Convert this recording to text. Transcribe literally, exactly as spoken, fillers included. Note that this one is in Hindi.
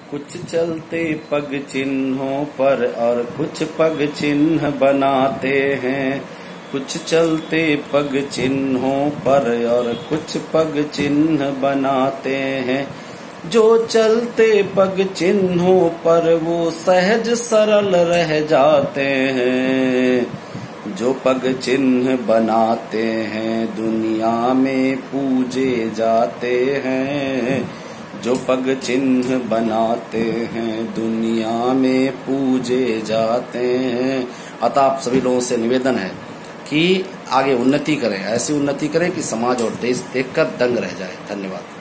कुछ चलते पग चिन्हों पर और कुछ पग चिन्ह बनाते हैं। कुछ चलते पग चिन्हों पर और कुछ पग चिन्ह बनाते हैं। जो चलते पग चिन्हों पर वो सहज सरल रह जाते हैं। जो पग चिन्ह बनाते हैं दुनिया में पूजे जाते हैं। जो पग चिन्ह बनाते हैं दुनिया में पूजे जाते हैं। अतः आप सभी लोगों से निवेदन है कि आगे उन्नति करें, ऐसी उन्नति करें कि समाज और देश देखकर दंग रह जाए। धन्यवाद।